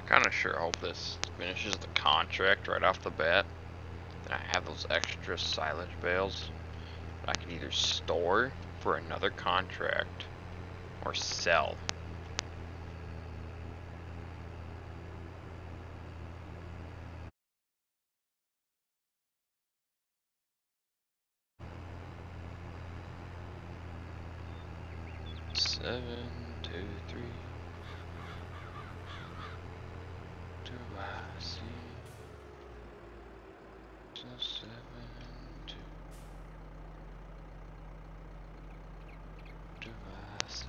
Kinda sure hope this finishes the contract right off the bat. And I have those extra silage bales that I can either store for another contract or sell. Seven, two, three. Do I see? So 7, 2. Do I see?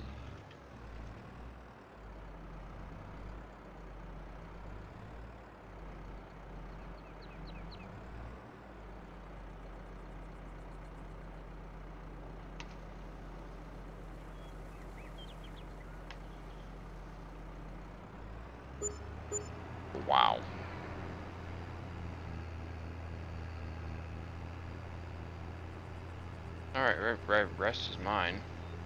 Wow. Alright, rest is mine.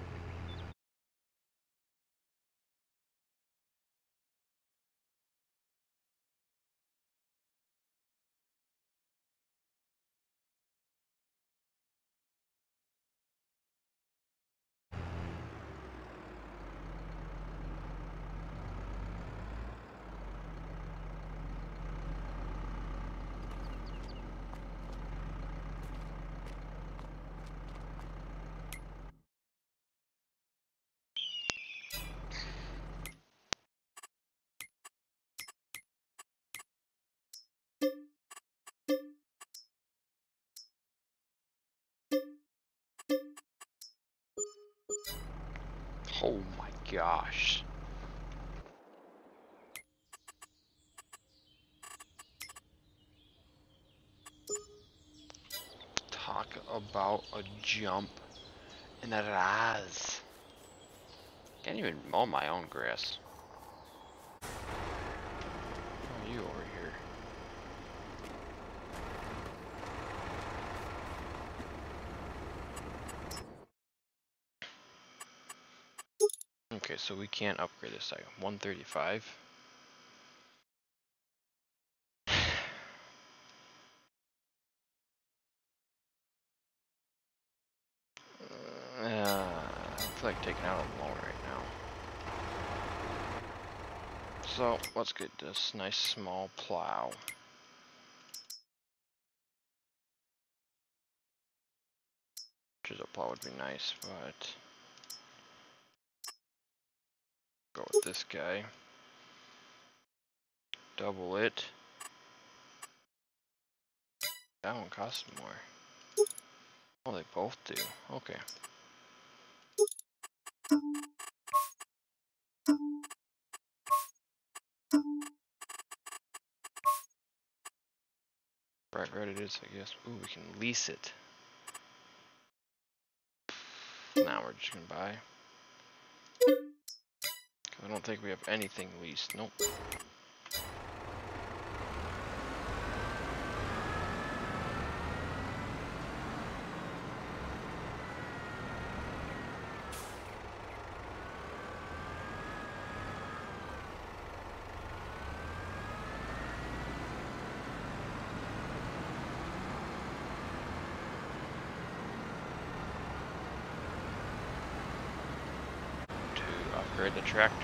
Oh my gosh. Talk about a jump in a rise. Can't even mow my own grass. What are you over here? Okay, so we can't upgrade this item. 135. I feel like taking out a loan right now. So let's get this nice small plow. Chisel plow would be nice, but go with this guy. Double it. That one costs more. Oh, they both do. Okay. Right it is, I guess. Ooh, we can lease it. Now we're just gonna buy. I don't think we have anything leased. Nope. To upgrade the tractor.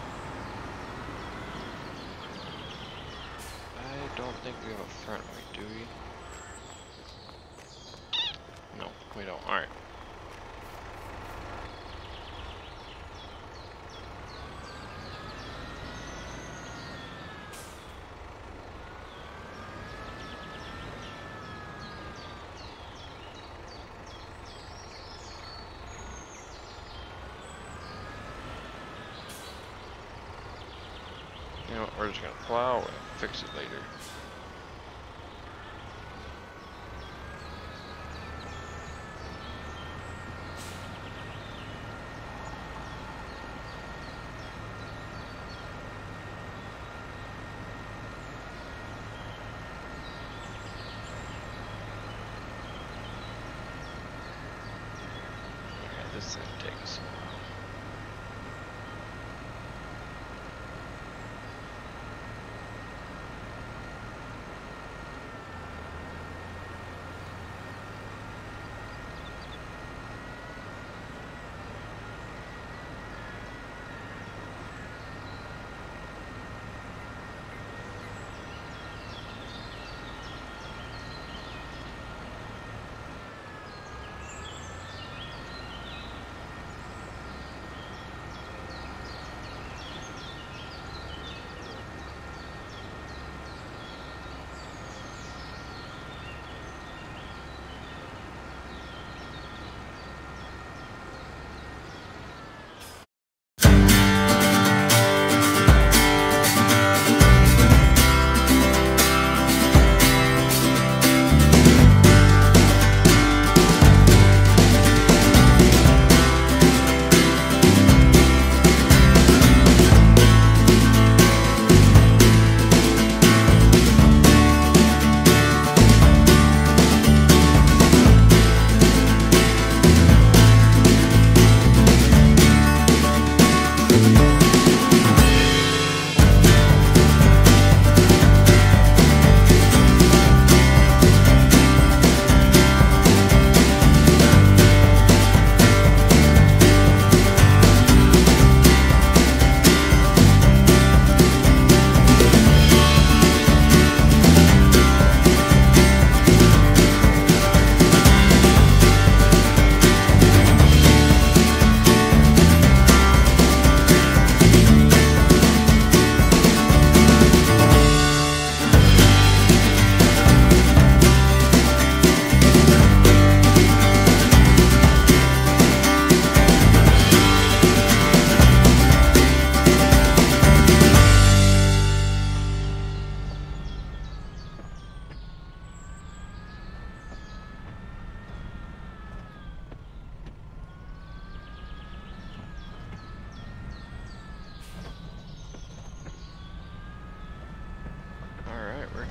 I don't think we have a front right, do we? No, we don't. Alright. You know what, we're just gonna plow and fix it later. Okay, this is gonna take us a while.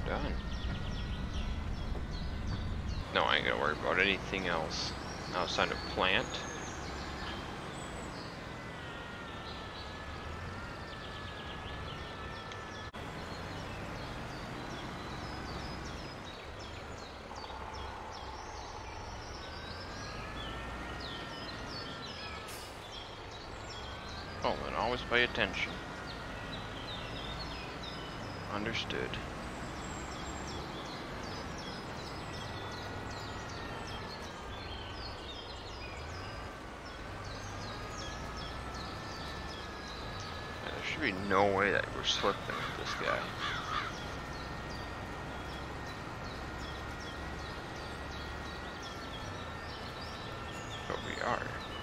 done. No, I ain't gonna worry about anything else. Now it's time to plant. Oh, and always pay attention. Understood. There should be no way that we're slipping with this guy. But we are.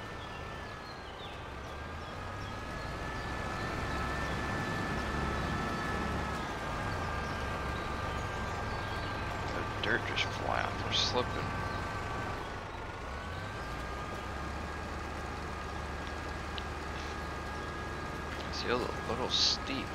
The dirt just fly off. We're slipping. It's a little steep.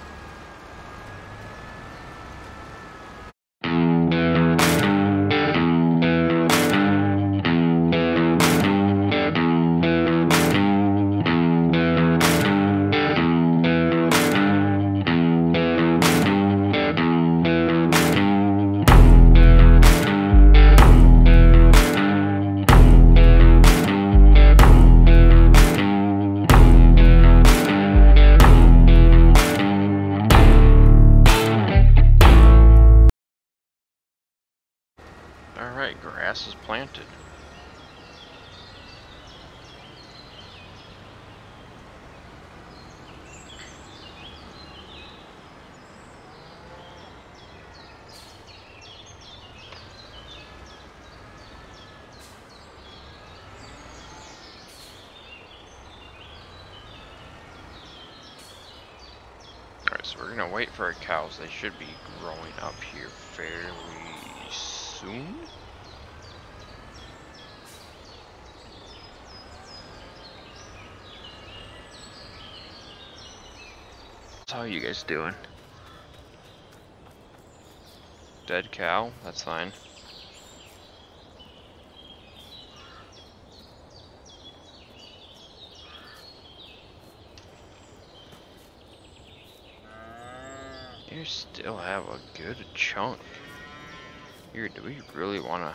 Alright, grass is planted. Alright, so we're gonna wait for our cows. They should be growing up here fairly soon. How are you guys doing? Dead cow? That's fine. You still have a good chunk. Here, do we really wanna...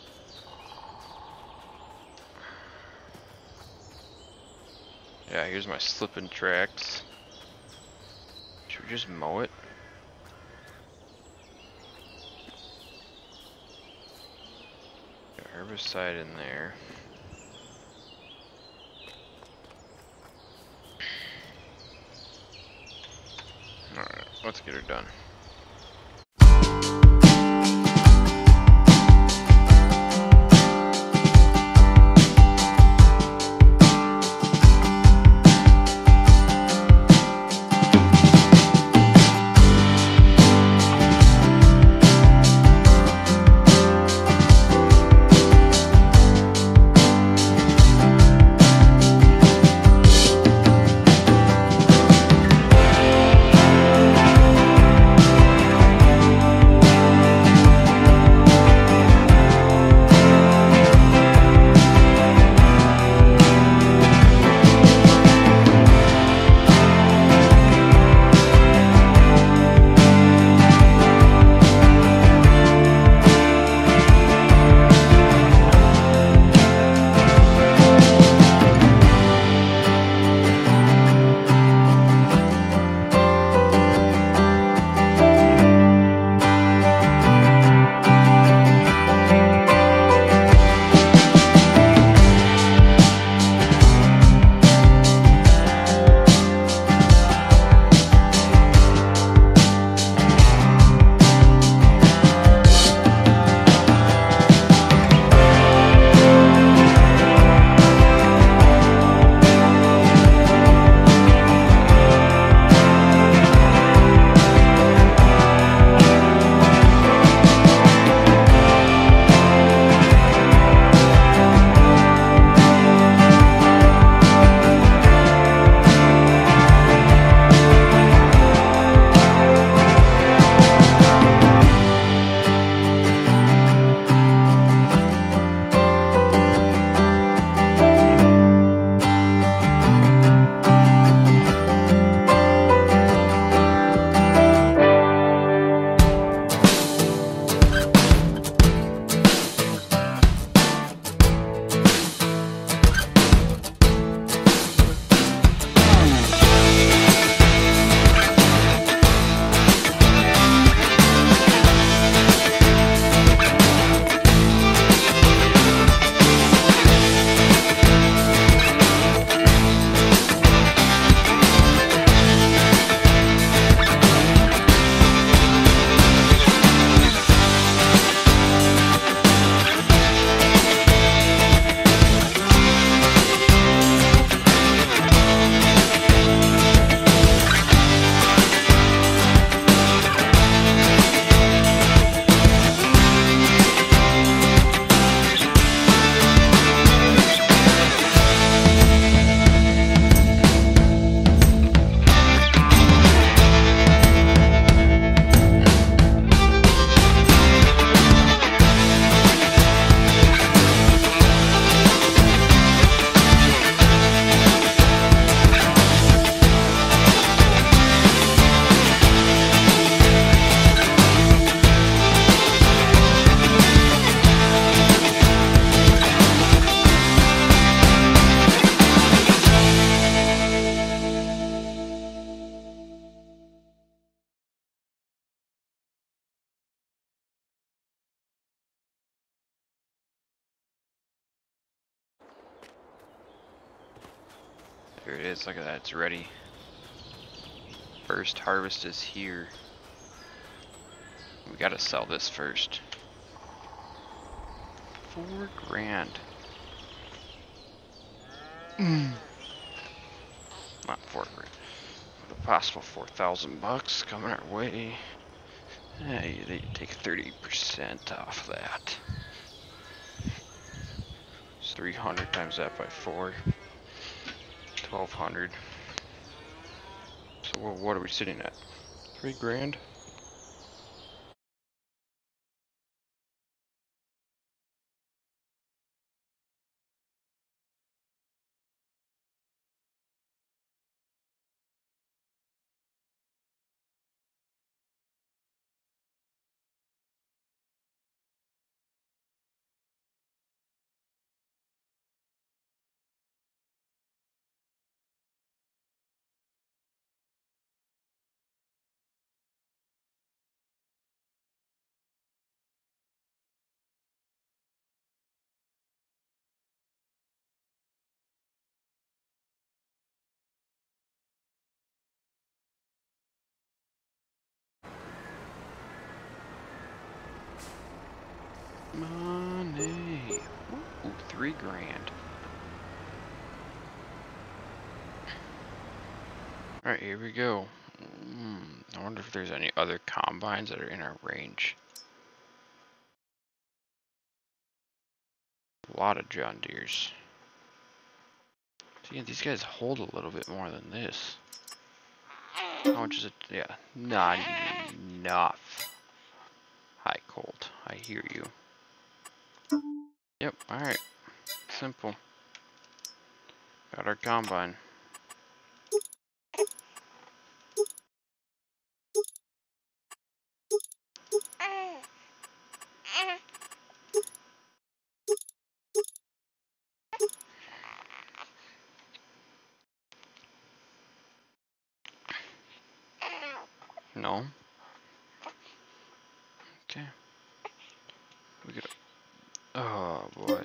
Yeah, here's my slipping tracks. Should we just mow it? Got herbicide in there. Alright, let's get her done. Here it is, look at that, it's ready. First harvest is here. We gotta sell this first. $4 grand. Not 4 grand. The possible 4,000 bucks coming our way. Yeah, they take 30% off that. It's 300 times that by 4. 1,200. So what are we sitting at? 3 grand? Money. Ooh, 3 grand. Alright, here we go. I wonder if there's any other combines that are in our range. A lot of John Deeres. See, these guys hold a little bit more than this. How much is it? Yeah, not enough. Hi, Colt. I hear you. Yep, alright. Simple. Got our combine. No. Okay. We got. Oh boy.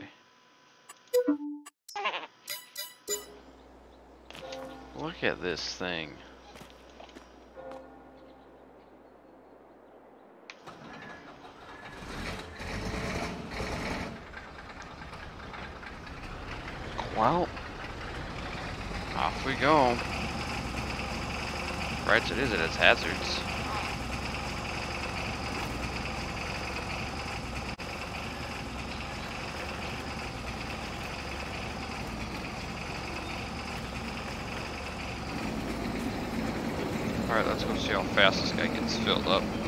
Look at this thing. Well, off we go. Right, so it has hazards. Alright, let's go see how fast this guy gets filled up, though.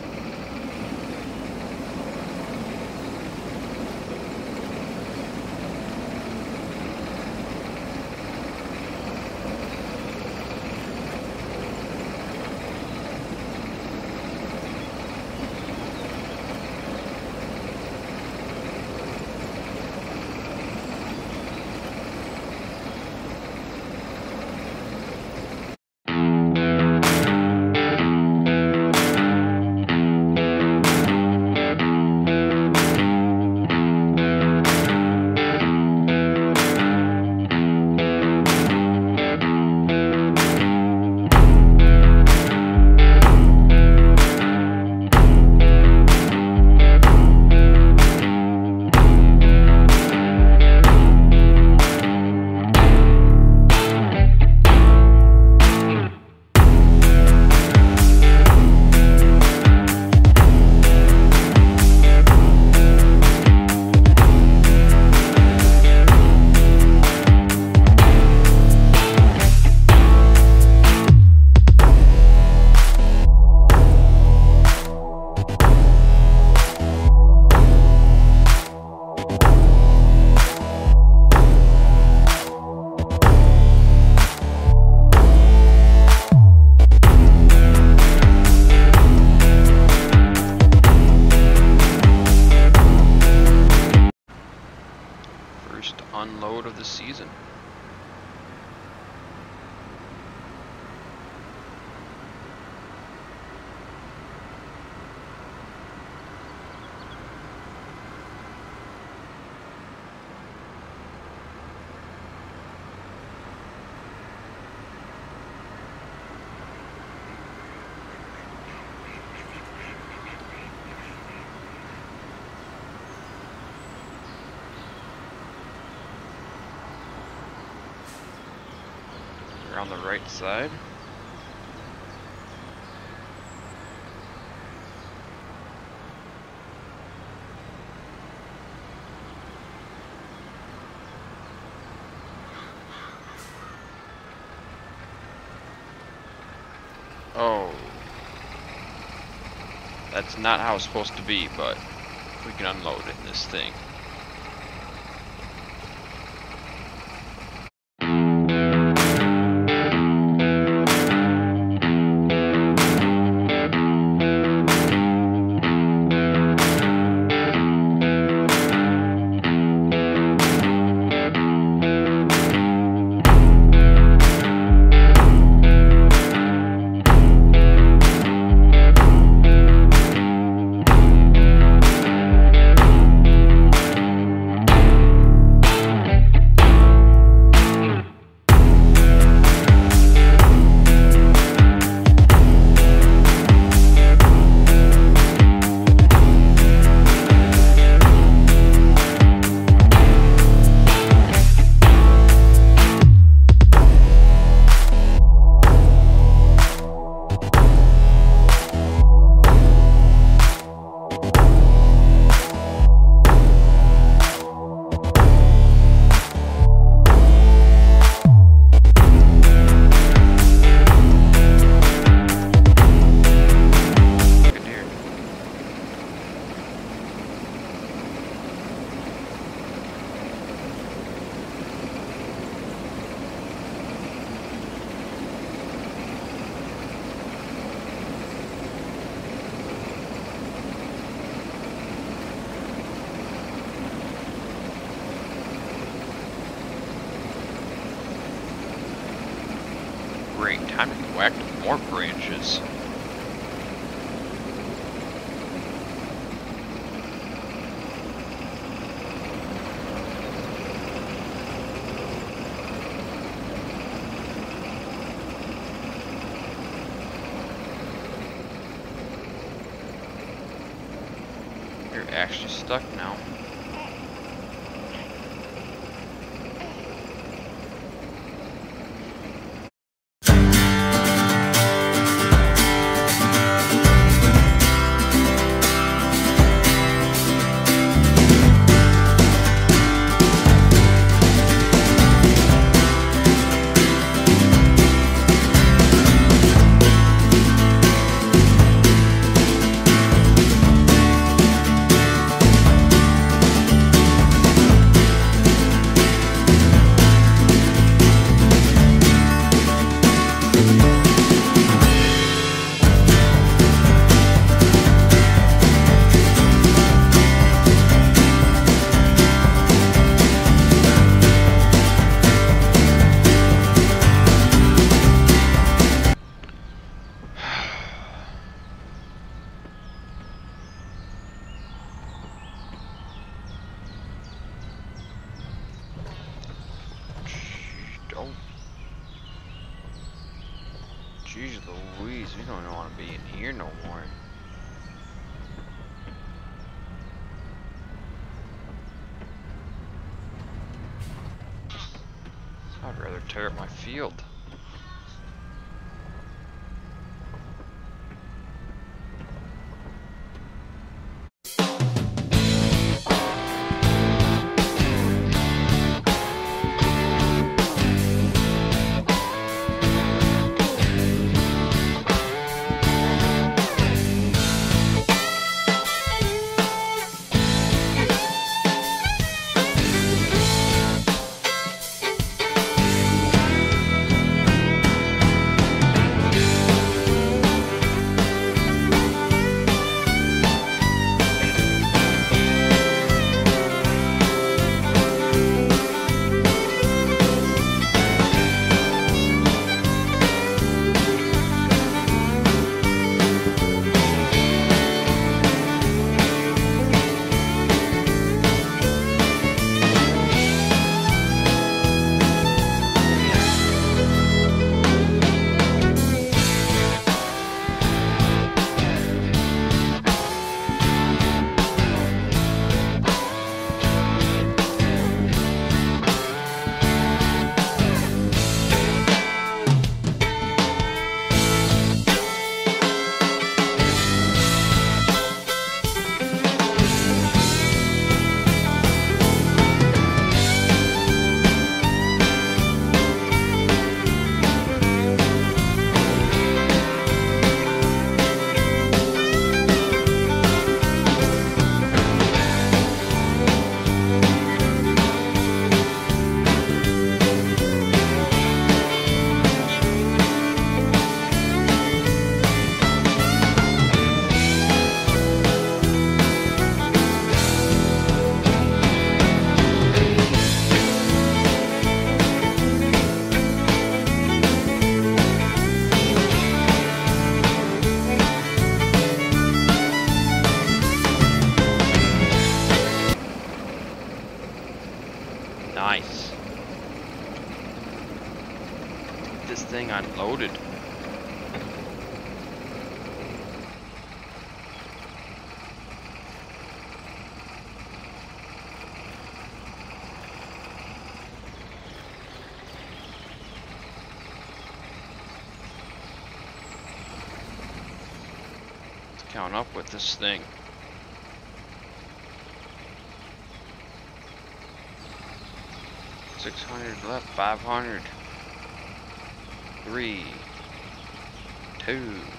Unload of the season. on the right side. Oh. That's not how it's supposed to be, but we can unload it in this thing. Great, time to go active more branches. You're actually stuck now. Jeez Louise, we don't even want to be in here no more. I'd rather tear up my field. thing unloaded. Let's count up with this thing. $600 left, 500. 3, 2,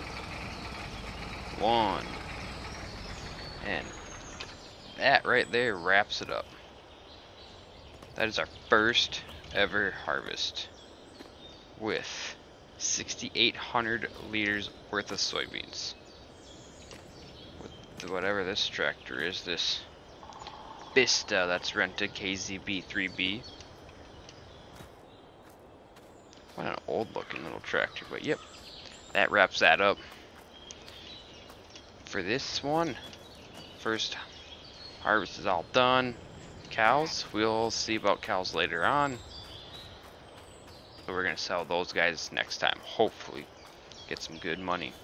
1, and that right there wraps it up. That is our first ever harvest with 6,800 liters worth of soybeans. With whatever this tractor is, this Vista that's rented, KZB3B. What an old looking little tractor, but yep, that wraps that up for this one. First harvest is all done. Cows, we'll see about cows later on, but we're gonna sell those guys next time, hopefully get some good money.